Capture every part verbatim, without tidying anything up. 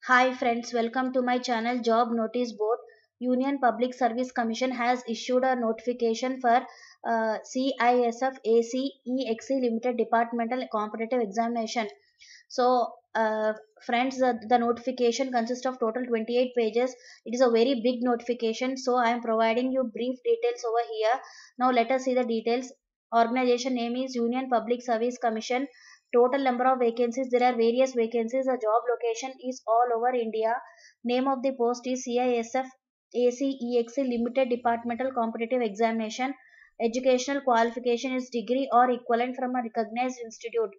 Hi friends, welcome to my channel Job Notice Board. Union Public Service Commission has issued a notification for uh, C I S F A C E X E Limited Departmental Competitive Examination. So uh, friends, the, the notification consists of total twenty-eight pages. It is a very big notification, so I am providing you brief details over here. Now let us see the details. Organization name is Union Public Service Commission. Total number of vacancies, there are various vacancies. The job location is all over India. Name of the post is C I S F A C E X E Limited Departmental Competitive Examination. Educational qualification is degree or equivalent from a recognized institute.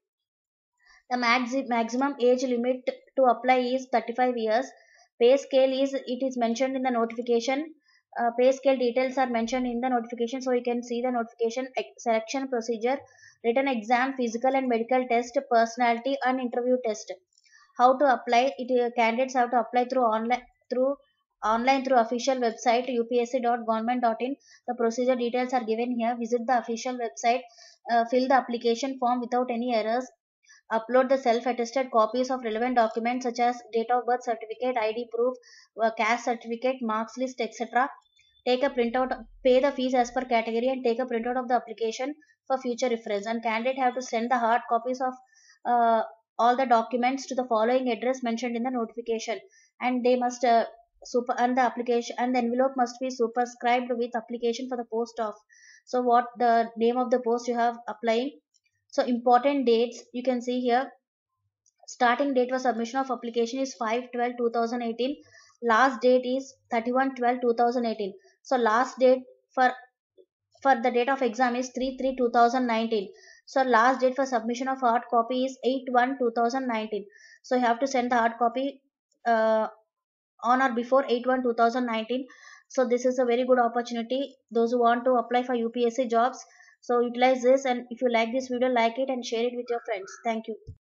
The maxi- maximum age limit to apply is thirty-five years. Pay scale is, it is mentioned in the notification. Uh, pay scale details are mentioned in the notification, so you can see the notification. Ex- selection procedure, written exam, physical and medical test, personality and interview test. How to apply it? Uh, candidates have to apply through online through online through official website u p s c dot government dot in. The procedure details are given here. Visit the official website, uh, fill the application form without any errors. Upload the self-attested copies of relevant documents such as date of birth certificate, I D proof, uh, caste certificate, marks list, et cetera. Take a printout, pay the fees as per category, and take a printout of the application for future reference. And candidate have to send the hard copies of uh, all the documents to the following address mentioned in the notification. And they must uh, super and the application and the envelope must be superscribed with application for the post of. So what the name of the post you have applying. So important dates you can see here. Starting date for submission of application is five twelve two thousand eighteen. Last date is thirty-one twelve two thousand eighteen. So last date for for the date of exam is three three two thousand nineteen. So last date for submission of hard copy is eight one two thousand nineteen. So you have to send the hard copy uh, on or before eight one two thousand nineteen. So this is a very good opportunity. Those who want to apply for U P S C jobs, so utilize this. And if you like this video, like it and share it with your friends. Thank you.